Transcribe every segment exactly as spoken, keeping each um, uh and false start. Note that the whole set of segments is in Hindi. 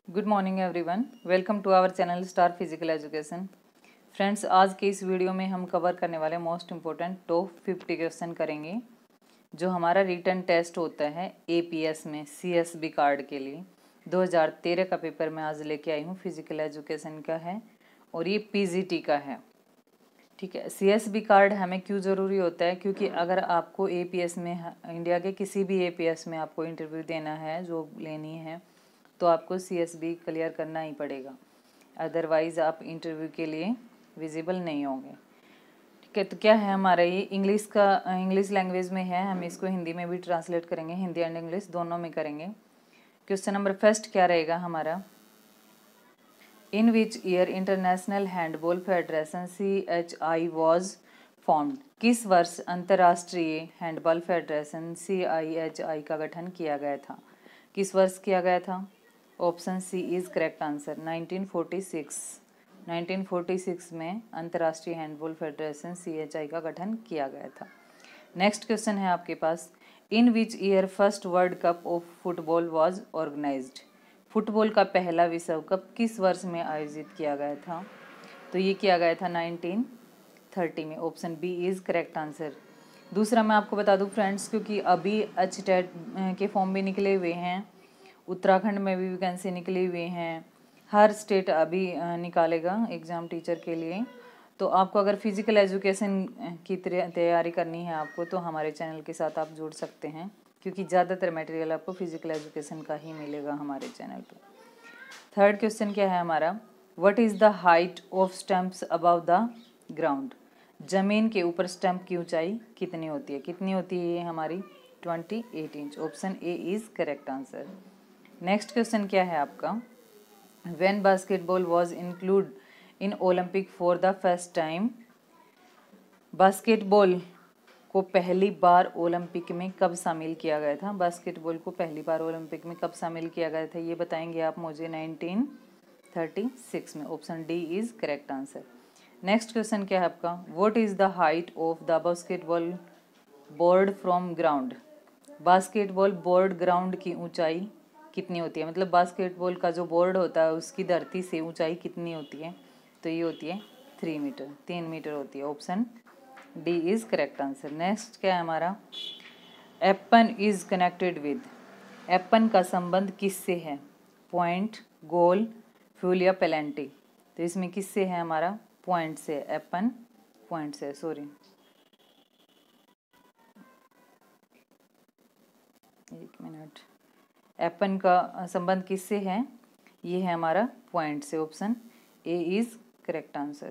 Good morning everyone, welcome to our channel star physical education. Friends, आज के इस वीडियो में हम कवर करने वाले most important top fifty question करेंगे जो हमारा रिटन टेस्ट होता है एपीएस में सीएसबी कार्ड के लिए। दो हज़ार तेरह का पेपर मैं आज लेके आई हूँ, फिजिकल एजुकेशन का है और ये पीजीटी का है। ठीक है, सीएसबी कार्ड हमें क्यों ज़रूरी होता है? क्योंकि अगर आपको एपीएस में, इंडिया के किसी भी एपीएस में आपको इंटरव्यू देना है, जॉब लेनी है, तो आपको सीएसबी क्लियर करना ही पड़ेगा, अदरवाइज़ आप इंटरव्यू के लिए विजिबल नहीं होंगे। ठीक है, तो क्या है हमारा ये इंग्लिश का, इंग्लिश लैंग्वेज में है, हम इसको हिंदी में भी ट्रांसलेट करेंगे, हिंदी एंड इंग्लिश दोनों में करेंगे। क्वेश्चन नंबर फर्स्ट क्या रहेगा हमारा? In which year international handball federation C H I was formed? किस वर्ष अंतर्राष्ट्रीय handball federation C I H I का गठन किया गया था? किस वर्ष किया गया था? Option C is correct answer, nineteen forty six. Nineteen forty six में अंतर्राष्ट्रीय handball federation C H I का गठन किया गया था। नेक्स्ट क्वेश्चन है आपके पास, in which year first world cup of football was organized? Football का पहला विश्व कप किस वर्ष में आयोजित किया गया था? तो ये किया गया था नाइनटीन थर्टी में, option B is correct answer. दूसरा मैं आपको बता दूं फ्रेंड्स, क्योंकि अभी एच टेट के फॉर्म भी निकले हुए हैं, उत्तराखंड में भी वैकेंसी निकली हुई हैं, हर स्टेट अभी निकालेगा एग्ज़ाम टीचर के लिए। तो आपको अगर फिजिकल एजुकेशन की तैयारी करनी है आपको, तो हमारे चैनल के साथ आप जुड़ सकते हैं, क्योंकि ज़्यादातर मटेरियल आपको फिजिकल एजुकेशन का ही मिलेगा हमारे चैनल पर। थर्ड क्वेश्चन क्या है हमारा? What is the height of stumps above the ground? ज़मीन के ऊपर स्टम्प की ऊंचाई कितनी होती है? कितनी होती है ये हमारी? Twenty eight inch, option A is correct answer. Next question क्या है आपका? When basketball was include in Olympic for the first time? Basketball को पहली ओलंपिक ओलंपिक में कब शामिल किया गया था? बास्केटबॉल को पहली बार ओलंपिक में कब शामिल किया गया था, ये बताएंगे आप मुझे। नाइनटीन थर्टी सिक्स में, option D is correct answer. Next question क्या है आपका? What is the height of the basketball board from ground? Basketball board ground की ऊंचाई कितनी होती है? मतलब बास्केटबॉल का जो बोर्ड होता है उसकी धरती से ऊंचाई कितनी होती है? तो ये होती है थ्री मीटर, तीन मीटर होती है, option D is correct answer. Next क्या है हमारा? एप्पन इज कनेक्टेड विद? एप्पन का संबंध किससे है? पॉइंट, गोल, फ्यूल या पेनल्टी? तो इसमें किससे है हमारा? पॉइंट से, एप्पन पॉइंट से, सॉरी एक मिनट। एप्पन का संबंध किससे है? ये है हमारा पॉइंट से, option A is correct answer.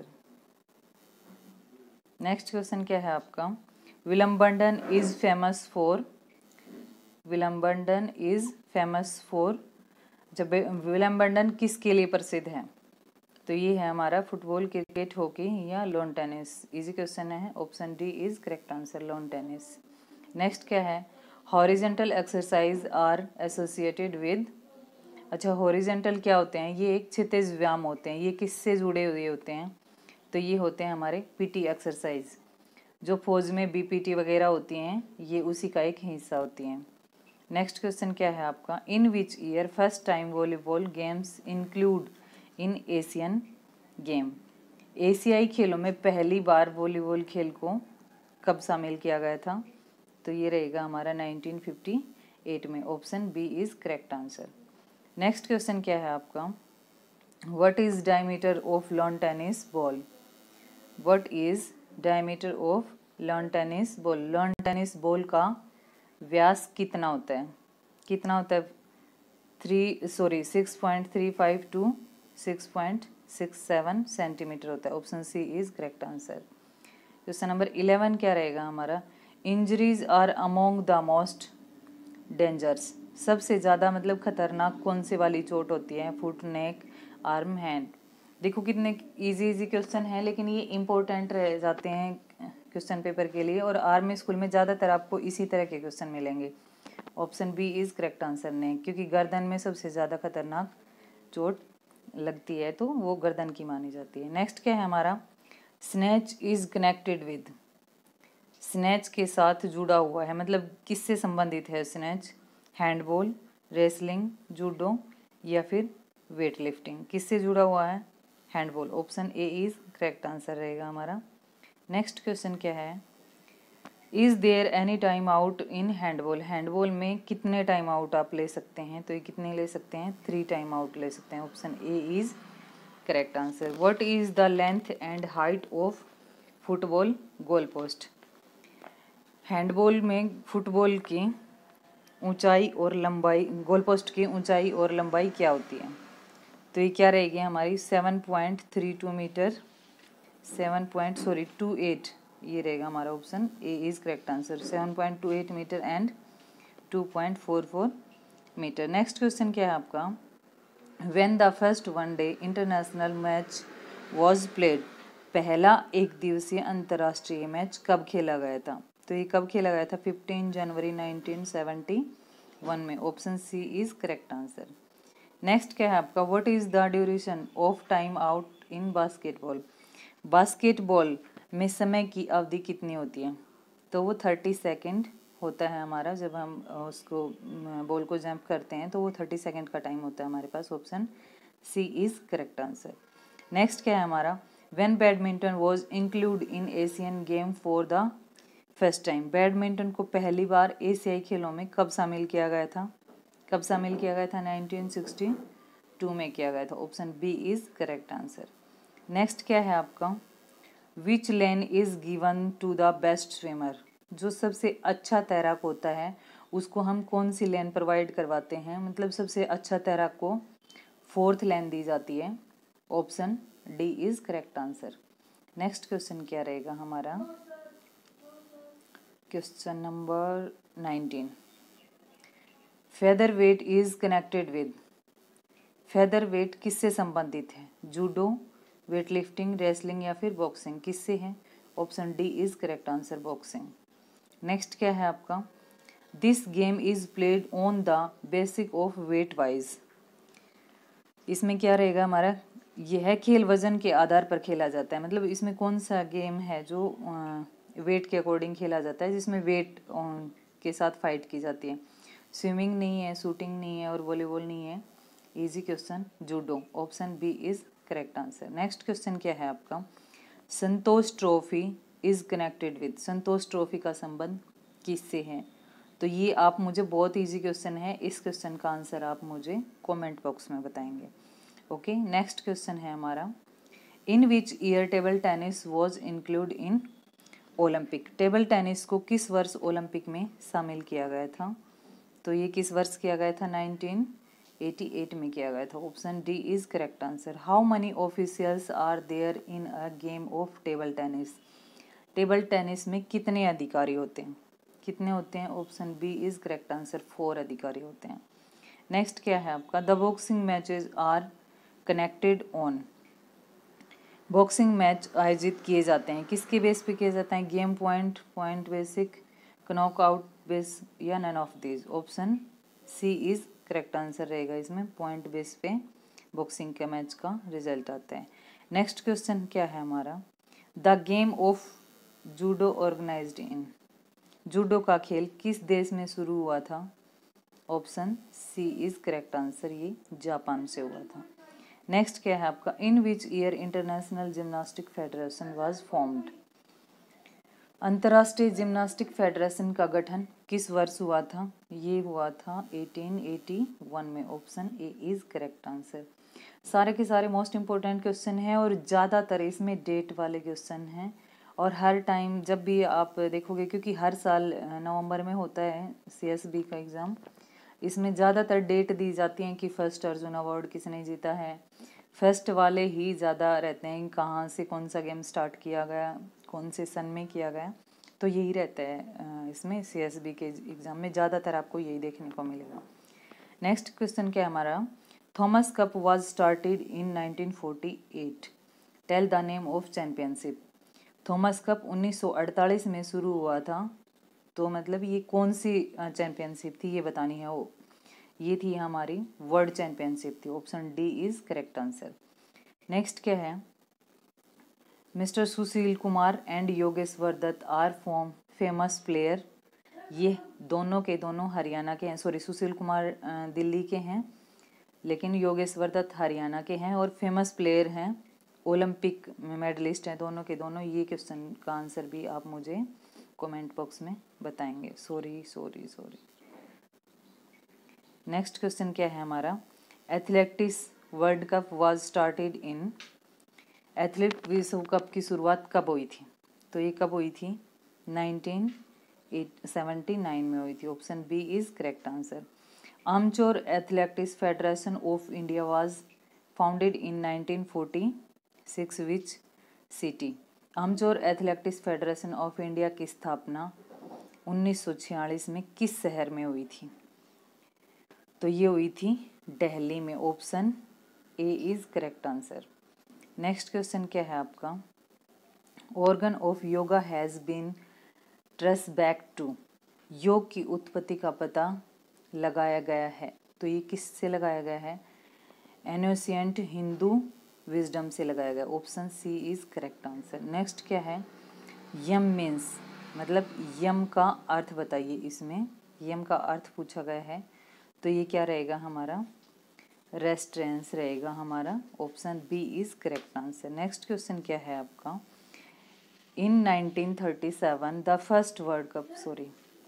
Next question क्या है आपका? Wimbledon is famous for? Wimbledon is famous for, जब विलम्बर्डन किसके लिए प्रसिद्ध है? तो ये है हमारा फुटबॉल, क्रिकेट, हॉकी या लॉन टेनिस? इजी क्वेश्चन है, option D is correct answer, lawn tennis. Next क्या है? Horizontal exercise are associated with? अच्छा, हॉरिजेंटल क्या होते हैं? ये एक क्षितिज व्यायाम होते हैं। ये किससे जुड़े हुए होते हैं? तो ये होते हैं हमारे पीटी एक्सरसाइज, जो फौज में बीपीटी वगैरह होती हैं, ये उसी का एक हिस्सा होती हैं। नेक्स्ट क्वेश्चन क्या है आपका? In which year first time volleyball games include in Asian game? एशियाई खेलों में पहली बार वॉलीबॉल खेल को कब शामिल किया गया था? तो ये रहेगा हमारा नाइनटीन फिफ्टी एट में, option B is correct answer. Next question क्या है आपका? What is diameter of lawn tennis ball? What is diameter of lawn tennis ball? Lawn tennis ball का व्यास कितना होता है? कितना होता है? Three sorry six point three five two six point six seven centimetre होता है, option C is correct answer. Question number eleven क्या रहेगा हमारा? Injuries are among the most dangerous? सबसे ज़्यादा मतलब खतरनाक कौन से वाली चोट होती है? Foot, neck, arm, hand? देखो कितने इजी इजी क्वेश्चन हैं, लेकिन ये इंपॉर्टेंट रह जाते हैं क्वेश्चन पेपर के लिए, और आर्मी स्कूल में ज़्यादातर आपको इसी तरह के क्वेश्चन मिलेंगे। Option B is correct answer, neck, क्योंकि गर्दन में सबसे ज़्यादा खतरनाक चोट लगती है, तो वो गर्दन की मानी जाती है। नेक्स्ट क्या है हमारा? Snatch is connected with? Snatch के साथ जुड़ा हुआ है, मतलब किससे संबंधित है स्नैच? हैंडबॉल, रेसलिंग, जूडो या फिर वेट लिफ्टिंग। किससे जुड़ा हुआ है? Handball. Option A is correct answer रहेगा हमारा। नेक्स्ट क्वेश्चन क्या है? Is there any time out in handball? Handball में कितने टाइम आउट आप ले सकते हैं? तो ये कितने ले सकते हैं? थ्री टाइम आउट ले सकते हैं। Option A is correct answer. What is the length and height of football goal post? Handball में फुटबॉल की ऊंचाई और लंबाई, गोल पोस्ट की ऊंचाई और लंबाई क्या होती है? तो ये क्या रहेगी हमारी? Seven point three two metre, seven point sorry two eight, ये रहेगा हमारा। Option A is correct answer. Seven point two eight metre and two point four four metre. Next question क्या है आपका? When the first one day international match was played? पहला एक दिवसीय अंतर्राष्ट्रीय मैच कब खेला गया था? तो ये कब खेला गया था? Fifteen January nineteen seventy one में। Option C is correct answer. Next क्या है आपका? What is the duration of time out in basketball? Basketball में समय की अवधि कितनी होती है? तो वो थर्टी सेकेंड होता है हमारा। जब हम उसको बॉल को जंप करते हैं तो वो थर्टी सेकेंड का टाइम होता है हमारे पास। Option C is correct answer. Next क्या है हमारा? When badminton was include in Asian game for the first time? Badminton को पहली बार एशियाई खेलों में कब शामिल किया गया था? कब शामिल किया गया था? नाइनटीन सिक्सटी टू में किया गया था। Option B is correct answer. Next क्या है आपका? Which lane is given to the best swimmer? जो सबसे अच्छा तैराक होता है उसको हम कौन सी लेन प्रोवाइड करवाते हैं? मतलब सबसे अच्छा तैराक को फोर्थ लेन दी जाती है। Option D is correct answer. Next question क्या रहेगा हमारा? Question number nineteen. Feather weight is connected with? Feather weight किससे संबंधित है? जूडो, वेट लिफ्टिंग, रेसलिंग या फिर बॉक्सिंग? किससे है? Option D is correct answer, boxing. Next क्या है आपका? This game is played on the basic of weight wise? इसमें क्या रहेगा हमारा? यह खेल वजन के आधार पर खेला जाता है। मतलब इसमें कौन सा गेम है जो वेट के अकॉर्डिंग खेला जाता है, जिसमें वेट के साथ फाइट की जाती है? स्विमिंग नहीं है, शूटिंग नहीं है और वॉलीबॉल नहीं है। Easy question, judo. Option B is correct answer. Next question क्या है आपका? Santosh trophy is connected with? Santosh trophy का संबंध किससे है? तो ये आप मुझे, बहुत इजी क्वेश्चन है, इस क्वेश्चन का आंसर आप मुझे कमेंट बॉक्स में बताएंगे। ओके, नेक्स्ट क्वेश्चन है हमारा, in which year table tennis was include in Olympic? Table tennis को किस वर्ष ओलंपिक में शामिल किया गया था? तो ये किस वर्ष किया गया था? नाइनटीन एटी एट में किया गया था। Option D is correct answer. How many officials are there in a game of table tennis? Table tennis में कितने अधिकारी होते हैं? कितने होते हैं? Option B is correct answer, four अधिकारी होते हैं। नेक्स्ट क्या है आपका? The boxing matches are connected on? Boxing match आयोजित किए जाते हैं किसके बेस पे किए जाते हैं? Game point, point basic, knockout base या none of this? Option C is correct answer रहेगा। इसमें पॉइंट बेस पे बॉक्सिंग के मैच का रिजल्ट आता है। नेक्स्ट क्वेश्चन क्या है हमारा? The game of judo organised in? Judo का खेल किस देश में शुरू हुआ था? Option C is correct answer, ये जापान से हुआ था। नेक्स्ट क्या है आपका? In which year international gymnastic federation was formed? अंतर्राष्ट्रीय जिम्नास्टिक फेडरेशन का गठन किस वर्ष हुआ था? ये हुआ था एटीन एटी वन में। Option A is correct answer. सारे के सारे मोस्ट इम्पोर्टेंट क्वेश्चन हैं और ज़्यादातर इसमें डेट वाले क्वेश्चन हैं। और हर टाइम जब भी आप देखोगे, क्योंकि हर साल नवंबर में होता है सी एस बी का एग्ज़ाम, इसमें ज़्यादातर डेट दी जाती हैं कि फर्स्ट अर्जुन अवार्ड किसने जीता है। फर्स्ट वाले ही ज़्यादा रहते हैं, कहाँ से कौन सा गेम स्टार्ट किया गया, कौन से सन में किया गया, तो यही रहता है इसमें सी एस बी के एग्ज़ाम में ज़्यादातर आपको यही देखने को मिलेगा। नेक्स्ट क्वेश्चन क्या है हमारा? Thomas cup was started in nineteen forty eight, tell the name of championship? Thomas cup उन्नीस सौ अड़तालीस में शुरू हुआ था, तो मतलब ये कौन सी चैम्पियनशिप थी ये बतानी है। वो ये थी हमारी वर्ल्ड चैम्पियनशिप थी। Option D is correct answer. Next क्या है? Mister Sushil Kumar and Yogeshwar Dutt are from famous player? ये दोनों के दोनों हरियाणा के हैं, सॉरी सुशील कुमार दिल्ली के हैं, लेकिन योगेश्वर दत्त हरियाणा के हैं और फेमस प्लेयर हैं, ओलंपिक मेडलिस्ट हैं दोनों के दोनों। ये क्वेश्चन का आंसर भी आप मुझे कमेंट बॉक्स में बताएंगे। Sorry sorry sorry. Next question क्या है हमारा, athletics world cup was started in, athlete विश्व कप की शुरुआत कब हुई थी? तो ये कब हुई थी? नाइनटीन सेवेंटी नाइन में हुई थी। Option B is correct answer. Amateur athletics federation of India was founded in nineteen forty six which city. Amateur athletics federation of India की स्थापना उन्नीस सौ छियालीस में किस शहर में हुई थी? तो ये हुई थी दिल्ली में। Option A is correct answer. Next question क्या है आपका, origin of yoga has been trace back to, योग की उत्पत्ति का पता लगाया गया है। तो ये किससे लगाया गया है? एन्शिएंट हिंदू विजडम से लगाया गया। Option C is correct answer. Next क्या है, यम मीन्स, मतलब यम का अर्थ बताइए। इसमें यम का अर्थ पूछा गया है, तो ये क्या रहेगा हमारा? रेस्ट्रेंस रहेगा हमारा। Option B is correct answer. Next question क्या है आपका, in nineteen thirty seven the first world cup sorry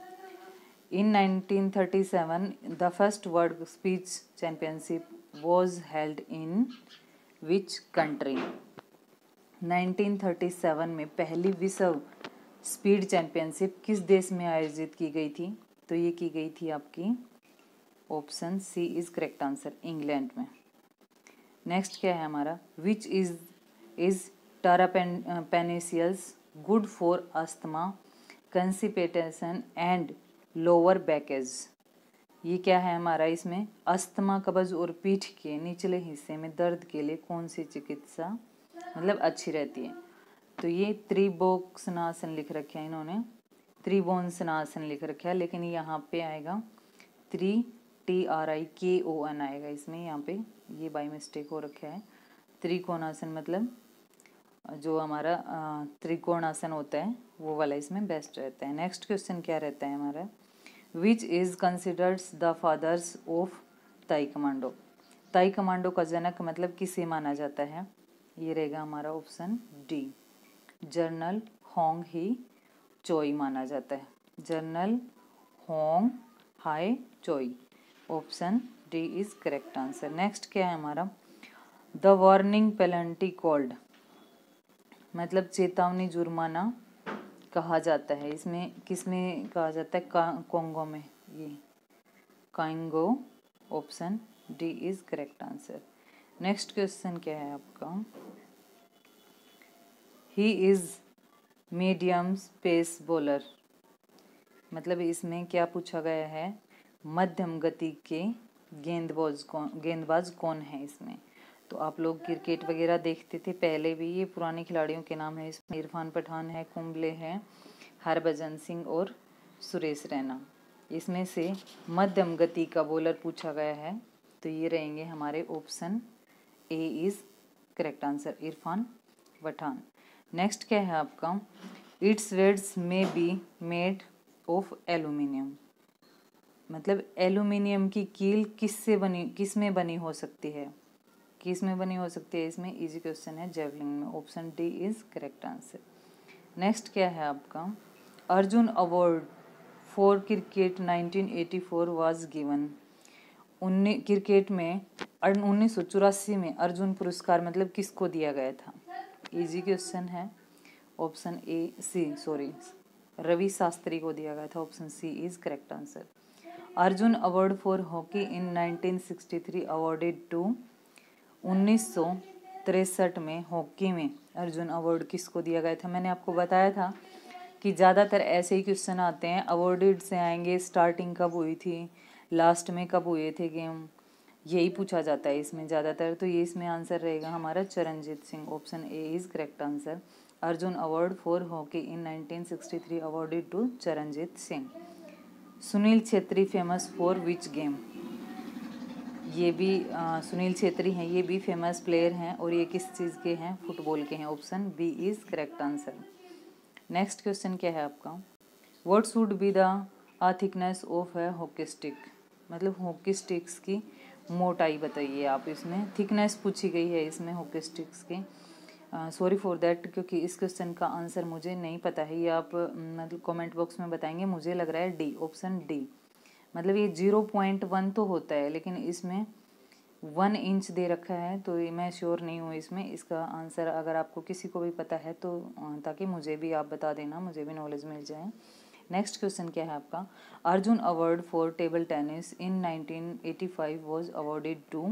in nineteen thirty seven the first world speech championship was held in which country. Nineteen thirty seven में पहली विश्व स्पीड चैंपियनशिप किस देश में आयोजित की गई थी? तो ये की गई थी आपकी, option C is correct answer, England में। नेक्स्ट क्या है हमारा, विच इज इज टेरापेनिशियल्स good for asthma constipation and lower backaches. ये क्या है हमारा, इसमें अस्थमा, कब्ज और पीठ के निचले हिस्से में दर्द के लिए कौन सी चिकित्सा मतलब अच्छी रहती है? तो ये त्रिबोक्सनासन लिख रखे हैं इन्होंने, त्रिबोंसनासन लिख रखा है, लेकिन यहाँ पे आएगा त्रि टी आर आई के ओ एन आएगा इसमें, यहाँ पे ये बाई मिस्टेक हो रखा है। त्रिकोणासन मतलब जो हमारा त्रिकोणासन होता है वो वाला इसमें बेस्ट रहता है। नेक्स्ट क्वेश्चन क्या रहता है हमारा, which is considered the fathers of taekwondo. Taekwondo का जनक मतलब किसे माना जाता है? ये रहेगा हमारा option D, general Hong Hi Choi माना जाता है। General Hong Hi Choi, option D is correct answer. Next क्या है हमारा, द वार्निंग पेनल्टी कॉल्ड, मतलब चेतावनी जुर्माना कहा जाता है। इसमें किसमें कहा जाता है? कोंगो में, ये Congo, option D is correct answer. Next question क्या है आपका, he is medium pace bowler, मतलब इसमें क्या पूछा गया है? मध्यम गति के गेंदबाज कौन गेंदबाज कौन है इसमें? तो आप लोग क्रिकेट वगैरह देखते थे पहले भी, ये पुराने खिलाड़ियों के नाम है। इसमें इरफान पठान है, कुंबले है, हरभजन सिंह और सुरेश रैना। इसमें से मध्यम गति का बॉलर पूछा गया है, तो ये रहेंगे हमारे option A is correct answer, Irfan Pathan. Next क्या है आपका, its weds may be made of aluminium, मतलब एल्यूमिनियम की कील किससे बनी किस में बनी हो सकती है? किस में बनी हो सकती है? इसमें इजी क्वेश्चन है, जेवलिन में। Option D is correct answer. Next क्या है आपका, Arjun award for cricket nineteen eighty four was given, उन्नीस क्रिकेट में उन्नीस सौ चौरासी में अर्जुन पुरस्कार मतलब किसको दिया गया था? इजी क्वेश्चन है, option A C sorry Ravi Shastri को दिया गया था। Option C is correct answer. Arjun award for hockey in nineteen sixty three awarded to, उन्नीस सौ तिरसठ में हॉकी में अर्जुन अवार्ड किसको दिया गया था? मैंने आपको बताया था कि ज़्यादातर ऐसे ही क्वेश्चन आते हैं, अवॉर्डेड से आएंगे, स्टार्टिंग कब हुई थी, लास्ट में कब हुए थे गेम, यही पूछा जाता है इसमें ज़्यादातर। तो ये इसमें आंसर रहेगा हमारा Charanjit Singh, option A is correct answer. Arjun award for hockey in nineteen sixty three awarded to Charanjit Singh. Sunil Chhetri famous for which game, ये भी आ, सुनील छेत्री हैं, ये भी फेमस प्लेयर हैं और ये किस चीज़ के हैं? फुटबॉल के हैं। Option B is correct answer. Next question क्या है आपका, what should be the thickness of a hockey stick, मतलब हॉकी स्टिक्स की मोटाई बताइए आप। इसमें थिकनेस पूछी गई है इसमें हॉकी स्टिक्स की। सॉरी फॉर दैट, क्योंकि इस क्वेश्चन का आंसर मुझे नहीं पता है, ये आप मतलब कमेंट बॉक्स में बताएंगे। मुझे लग रहा है डी, ऑप्शन डी। मतलब ये जीरो पॉइंट वन तो होता है, लेकिन इसमें वन इंच दे रखा है, तो ये मैं श्योर नहीं हूँ इसमें। इसका आंसर अगर आपको किसी को भी पता है तो ताकि मुझे भी आप बता देना, मुझे भी नॉलेज मिल जाए। नेक्स्ट क्वेश्चन क्या है आपका, Arjun award for table tennis in nineteen eighty five was awarded to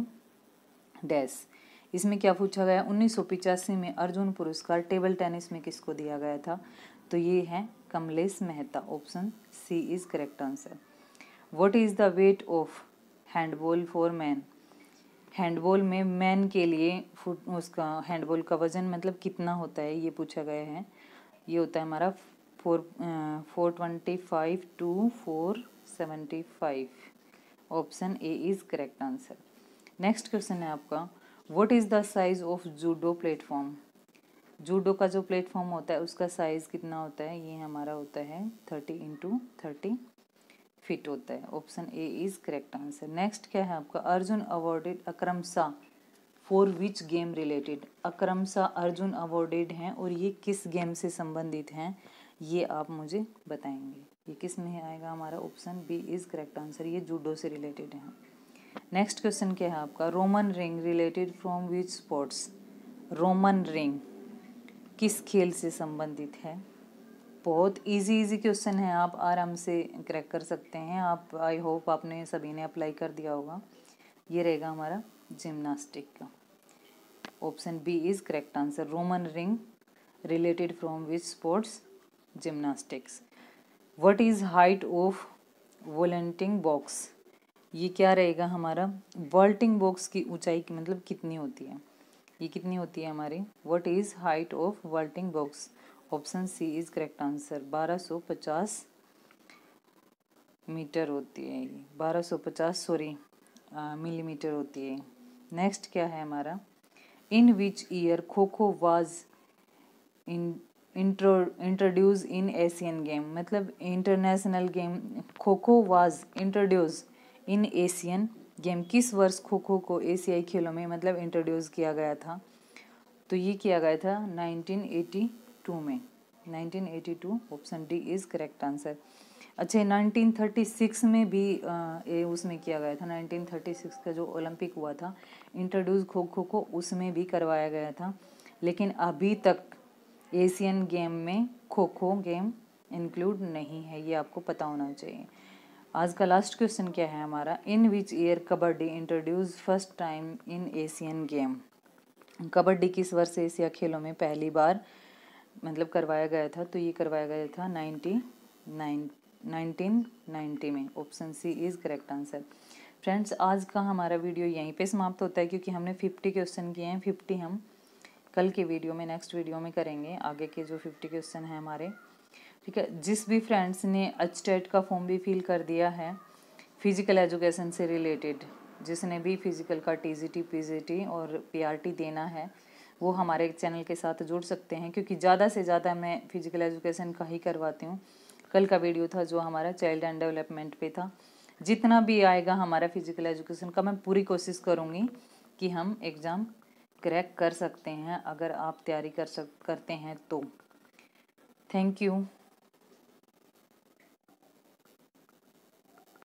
dash. इसमें क्या पूछा गया, उन्नीस सौ पिचासी में अर्जुन पुरस्कार टेबल टेनिस में किसको दिया गया था? तो ये है Kamlesh Mehta. Option C is correct answer. What is the weight of handball for man? Handball में मैन के लिए फुट उसका हैंडबॉल का वजन मतलब कितना होता है, ये पूछा गया है। ये होता है हमारा four four twenty five to four seventy five. Option A is correct answer. Next question है आपका, what is the size of judo platform? जूडो का जो प्लेटफॉर्म होता है उसका साइज कितना होता है? ये हमारा होता है थर्टी इंटू थर्टी फिट होता है। Option A is correct answer. Next क्या है आपका, Arjun awarded Akram Shah for which game related? Akram Shah Arjun awarded हैं और ये किस गेम से संबंधित हैं, ये आप मुझे बताएंगे। ये किस में आएगा हमारा? Option B is correct answer. ये जूडो से रिलेटेड है। नेक्स्ट क्वेश्चन क्या है आपका, Roman ring related from which sports? Roman ring किस खेल से संबंधित है? बहुत इजी इजी क्वेश्चन है, आप आराम से क्रैक कर सकते हैं। आप आई होप आपने सभी ने अप्लाई कर दिया होगा। ये रहेगा हमारा जिम्नास्टिक का। Option B is correct answer. Roman ring related from which sports? Gymnastics. What is height of vaulting box? ये क्या रहेगा हमारा? वॉल्टिंग बॉक्स की ऊंचाई की मतलब कितनी होती है? ये कितनी होती है हमारी? What is height of vaulting box? Option C is correct answer. बारह सौ पचास मीटर होती है ये, बारह सौ पचास सॉरी मिलीमीटर होती है। नेक्स्ट क्या है हमारा, in which year kho kho was in introduce in Asian game? मतलब international game kho kho was introduce in Asian game, किस वर्ष खो खो को एशियाई खेलों में मतलब इंट्रोड्यूस किया गया था? तो ये किया गया था नाइनटीन एटी टू में, nineteen eighty two. Option D is correct answer. अच्छा, नाइनटीन थर्टी सिक्स में भी आ, ये उसमें किया गया था। नाइनटीन थर्टी सिक्स का जो ओलंपिक हुआ था इंट्रोड्यूस खो खो को, उसमें भी करवाया गया था। लेकिन अभी तक एशियन गेम में खो खो गेम इंक्लूड नहीं है, ये आपको पता होना चाहिए। आज का लास्ट क्वेश्चन क्या है हमारा, in which year kabaddi introduce first time in Asian game? Kabaddi किस वर्ष एशिया खेलों में पहली बार मतलब करवाया गया था? तो ये करवाया गया था नाइन्टी नाइन नाइनटीन नाइन्टी में। Option C is correct answer. Friends, आज का हमारा वीडियो यहीं पे समाप्त होता है, क्योंकि हमने फिफ्टी क्वेश्चन किए हैं। फिफ्टी हम कल के वीडियो में, नेक्स्ट वीडियो में करेंगे, आगे के जो फिफ्टी क्वेश्चन हैं हमारे। ठीक है, जिस भी फ्रेंड्स ने एचटेट का फॉर्म भी फिल कर दिया है फिजिकल एजुकेशन से रिलेटेड, जिसने भी फिजिकल का टीजीटी पीजीटी और पीआरटी देना है, वो हमारे चैनल के साथ जुड़ सकते हैं, क्योंकि ज़्यादा से ज़्यादा मैं फिजिकल एजुकेशन का ही करवाती हूँ। कल का वीडियो था जो हमारा चाइल्ड एंड डेवलपमेंट पे था। जितना भी आएगा हमारा फिजिकल एजुकेशन का, मैं पूरी कोशिश करूँगी कि हम एग्ज़ाम क्रैक कर सकते हैं, अगर आप तैयारी कर सक करते हैं तो। Thank you.